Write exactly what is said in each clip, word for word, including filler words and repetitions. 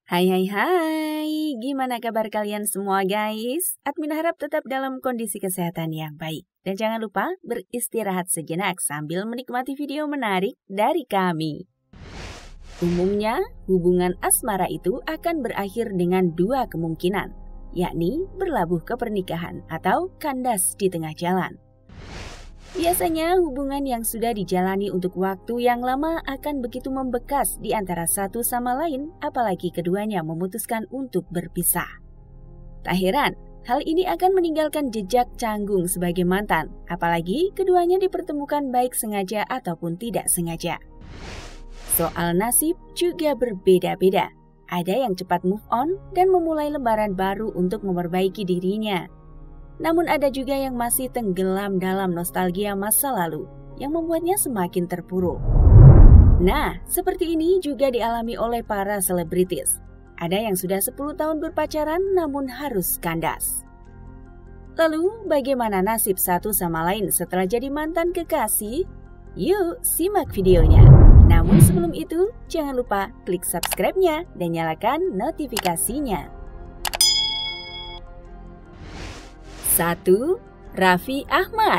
Hai hai hai, gimana kabar kalian semua guys? Admin harap tetap dalam kondisi kesehatan yang baik. Dan jangan lupa beristirahat sejenak sambil menikmati video menarik dari kami. Umumnya, hubungan asmara itu akan berakhir dengan dua kemungkinan, yakni berlabuh ke pernikahan atau kandas di tengah jalan. Biasanya hubungan yang sudah dijalani untuk waktu yang lama akan begitu membekas di antara satu sama lain, apalagi keduanya memutuskan untuk berpisah. Tak heran, hal ini akan meninggalkan jejak canggung sebagai mantan, apalagi keduanya dipertemukan baik sengaja ataupun tidak sengaja. Soal nasib juga berbeda-beda. Ada yang cepat move on dan memulai lembaran baru untuk memperbaiki dirinya. Namun ada juga yang masih tenggelam dalam nostalgia masa lalu yang membuatnya semakin terpuruk. Nah, seperti ini juga dialami oleh para selebritis. Ada yang sudah sepuluh tahun berpacaran namun harus kandas. Lalu, bagaimana nasib satu sama lain setelah jadi mantan kekasih? Yuk, simak videonya. Namun sebelum itu, jangan lupa klik subscribe-nya dan nyalakan notifikasinya. satu. Raffi Ahmad.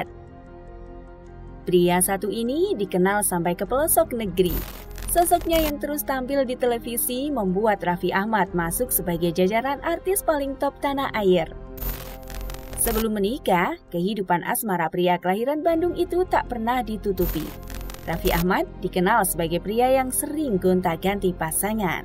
Pria satu ini dikenal sampai ke pelosok negeri. Sosoknya yang terus tampil di televisi membuat Raffi Ahmad masuk sebagai jajaran artis paling top tanah air. Sebelum menikah, kehidupan asmara pria kelahiran Bandung itu tak pernah ditutupi. Raffi Ahmad dikenal sebagai pria yang sering gonta-ganti pasangan.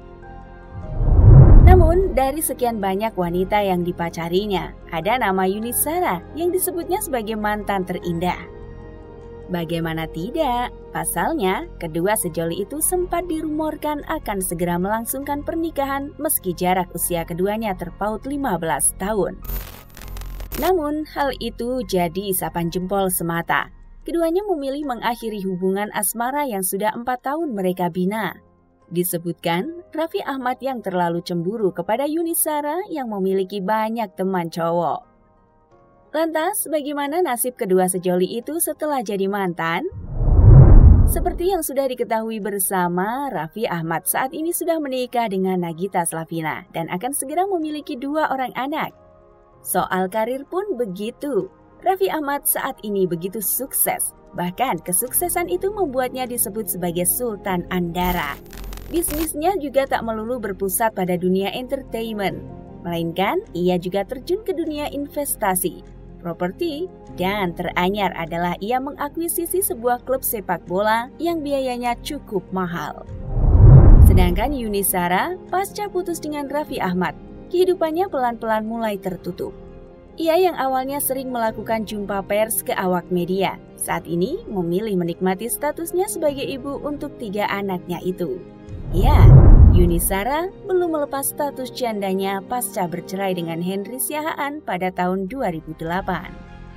Namun, dari sekian banyak wanita yang dipacarinya, ada nama Yuni Shara yang disebutnya sebagai mantan terindah. Bagaimana tidak? Pasalnya, kedua sejoli itu sempat dirumorkan akan segera melangsungkan pernikahan meski jarak usia keduanya terpaut lima belas tahun. Namun, hal itu jadi isapan jempol semata. Keduanya memilih mengakhiri hubungan asmara yang sudah empat tahun mereka bina. Disebutkan, Raffi Ahmad yang terlalu cemburu kepada Yuni Shara yang memiliki banyak teman cowok. Lantas, bagaimana nasib kedua sejoli itu setelah jadi mantan? Seperti yang sudah diketahui bersama, Raffi Ahmad saat ini sudah menikah dengan Nagita Slavina dan akan segera memiliki dua orang anak. Soal karir pun begitu. Raffi Ahmad saat ini begitu sukses, bahkan kesuksesan itu membuatnya disebut sebagai Sultan Andara. Bisnisnya juga tak melulu berpusat pada dunia entertainment, melainkan ia juga terjun ke dunia investasi, properti, dan teranyar adalah ia mengakuisisi sebuah klub sepak bola yang biayanya cukup mahal. Sedangkan Yuni Shara, pasca putus dengan Raffi Ahmad, kehidupannya pelan-pelan mulai tertutup. Ia yang awalnya sering melakukan jumpa pers ke awak media, saat ini memilih menikmati statusnya sebagai ibu untuk tiga anaknya itu. Ya, Yuni Shara belum melepas status jandanya pasca bercerai dengan Henry Siahaan pada tahun dua ribu delapan.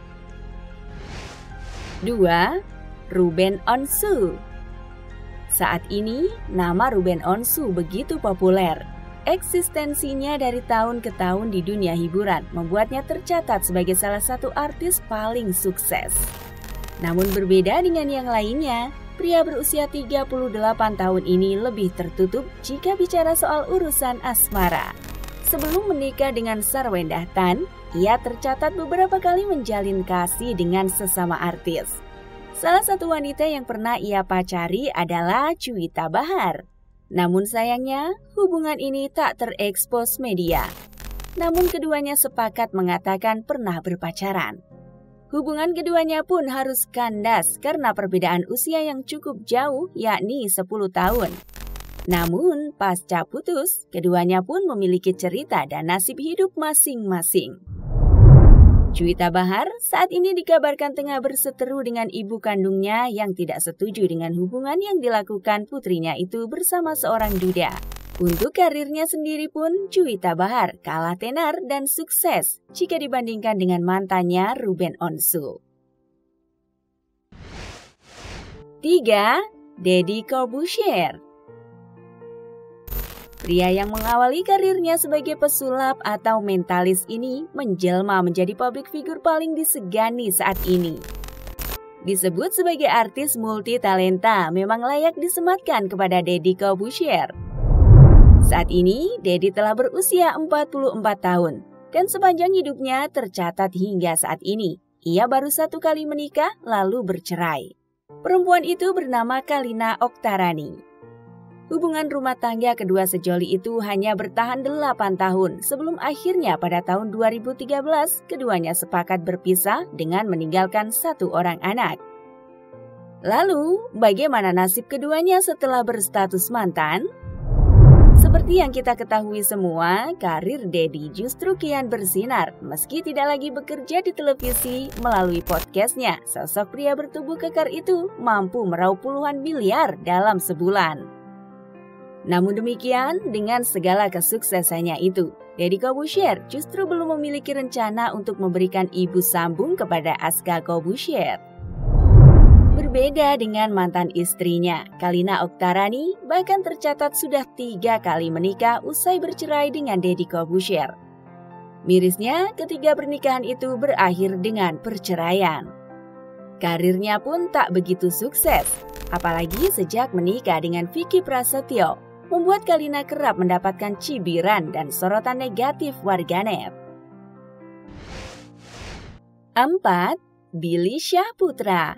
dua. Ruben Onsu. Saat ini, nama Ruben Onsu begitu populer. Eksistensinya dari tahun ke tahun di dunia hiburan membuatnya tercatat sebagai salah satu artis paling sukses. Namun berbeda dengan yang lainnya, pria berusia tiga puluh delapan tahun ini lebih tertutup jika bicara soal urusan asmara. Sebelum menikah dengan Sarwendah Tan, ia tercatat beberapa kali menjalin kasih dengan sesama artis. Salah satu wanita yang pernah ia pacari adalah Juwita Bahar. Namun sayangnya, hubungan ini tak terekspos media. Namun keduanya sepakat mengatakan pernah berpacaran. Hubungan keduanya pun harus kandas karena perbedaan usia yang cukup jauh, yakni sepuluh tahun. Namun, pasca putus, keduanya pun memiliki cerita dan nasib hidup masing-masing. Juwita Bahar saat ini dikabarkan tengah berseteru dengan ibu kandungnya yang tidak setuju dengan hubungan yang dilakukan putrinya itu bersama seorang duda. Untuk karirnya sendiri pun, Juwita Bahar kalah tenar dan sukses jika dibandingkan dengan mantannya Ruben Onsu. tiga. Deddy Corbuzier. Pria yang mengawali karirnya sebagai pesulap atau mentalis ini menjelma menjadi publik figur paling disegani saat ini. Disebut sebagai artis multi talenta, memang layak disematkan kepada Deddy Corbuzier. Saat ini, Dedi telah berusia empat puluh empat tahun dan sepanjang hidupnya tercatat hingga saat ini, ia baru satu kali menikah lalu bercerai. Perempuan itu bernama Kalina Oktarani. Hubungan rumah tangga kedua sejoli itu hanya bertahan delapan tahun sebelum akhirnya pada tahun dua ribu tiga belas keduanya sepakat berpisah dengan meninggalkan satu orang anak. Lalu, bagaimana nasib keduanya setelah berstatus mantan? Seperti yang kita ketahui semua, karir Dedi justru kian bersinar meski tidak lagi bekerja di televisi. Melalui podcastnya, sosok pria bertubuh kekar itu mampu meraup puluhan miliar dalam sebulan. Namun demikian, dengan segala kesuksesannya itu, Deddy Corbuzier justru belum memiliki rencana untuk memberikan ibu sambung kepada Aska Corbuzier. Berbeda dengan mantan istrinya, Kalina Oktarani bahkan tercatat sudah tiga kali menikah usai bercerai dengan Deddy Corbuzier. Mirisnya, ketiga pernikahan itu berakhir dengan perceraian. Karirnya pun tak begitu sukses, apalagi sejak menikah dengan Vicky Prasetyo, membuat Kalina kerap mendapatkan cibiran dan sorotan negatif warganet. empat. Billy Syahputra.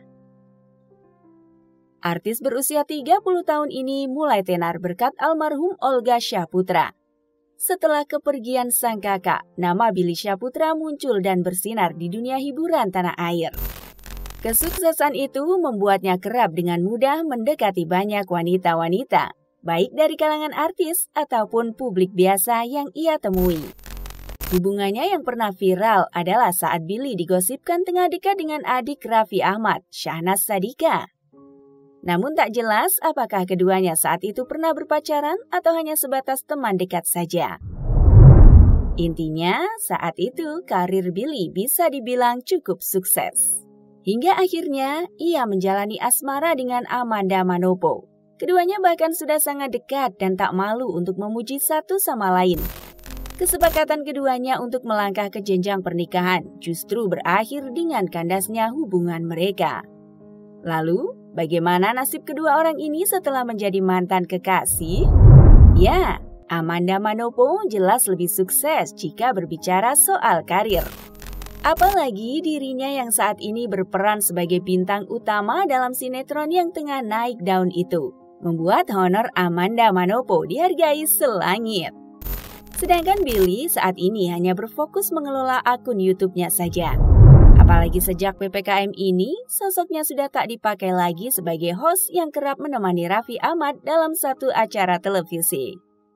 Artis berusia tiga puluh tahun ini mulai tenar berkat almarhum Olga Syahputra. Setelah kepergian sang kakak, nama Billy Syahputra muncul dan bersinar di dunia hiburan tanah air. Kesuksesan itu membuatnya kerap dengan mudah mendekati banyak wanita-wanita, baik dari kalangan artis ataupun publik biasa yang ia temui. Hubungannya yang pernah viral adalah saat Billy digosipkan tengah dekat dengan adik Raffi Ahmad, Syahnaz Sadiqah. Namun tak jelas apakah keduanya saat itu pernah berpacaran atau hanya sebatas teman dekat saja. Intinya, saat itu karir Billy bisa dibilang cukup sukses. Hingga akhirnya ia menjalani asmara dengan Amanda Manopo. Keduanya bahkan sudah sangat dekat dan tak malu untuk memuji satu sama lain. Kesepakatan keduanya untuk melangkah ke jenjang pernikahan justru berakhir dengan kandasnya hubungan mereka. Lalu, bagaimana nasib kedua orang ini setelah menjadi mantan kekasih? Ya, Amanda Manopo jelas lebih sukses jika berbicara soal karir. Apalagi dirinya yang saat ini berperan sebagai bintang utama dalam sinetron yang tengah naik daun itu, membuat honor Amanda Manopo dihargai selangit. Sedangkan Billy saat ini hanya berfokus mengelola akun YouTube-nya saja. Apalagi sejak P P K M ini, sosoknya sudah tak dipakai lagi sebagai host yang kerap menemani Raffi Ahmad dalam satu acara televisi.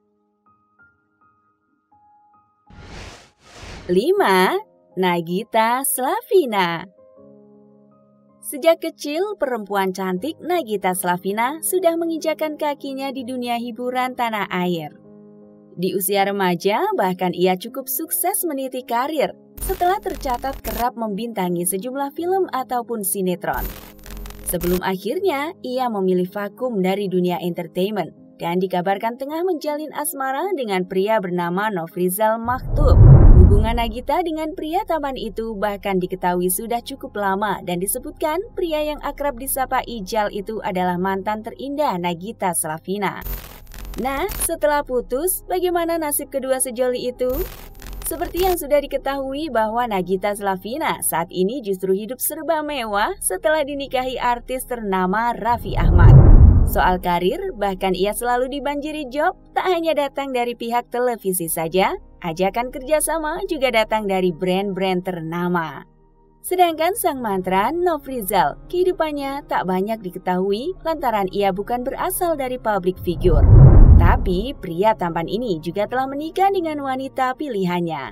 lima. Nagita Slavina. Sejak kecil, perempuan cantik Nagita Slavina sudah menginjakan kakinya di dunia hiburan tanah air. Di usia remaja, bahkan ia cukup sukses meniti karir setelah tercatat kerap membintangi sejumlah film ataupun sinetron. Sebelum akhirnya, ia memilih vakum dari dunia entertainment dan dikabarkan tengah menjalin asmara dengan pria bernama Nofrizal Maktub. Hubungan Nagita dengan pria tampan itu bahkan diketahui sudah cukup lama dan disebutkan pria yang akrab disapa Ijal itu adalah mantan terindah Nagita Slavina. Nah, setelah putus, bagaimana nasib kedua sejoli itu? Seperti yang sudah diketahui bahwa Nagita Slavina saat ini justru hidup serba mewah setelah dinikahi artis ternama Raffi Ahmad. Soal karir, bahkan ia selalu dibanjiri job, tak hanya datang dari pihak televisi saja, ajakan kerjasama juga datang dari brand-brand ternama. Sedangkan sang mantan Nofrizal, kehidupannya tak banyak diketahui lantaran ia bukan berasal dari public figure. Tapi pria tampan ini juga telah menikah dengan wanita pilihannya.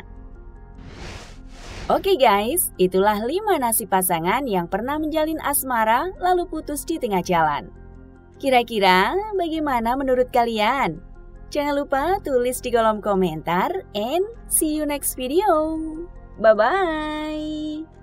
Oke guys, itulah lima nasib pasangan yang pernah menjalin asmara lalu putus di tengah jalan. Kira-kira bagaimana menurut kalian? Jangan lupa tulis di kolom komentar and see you next video. Bye-bye.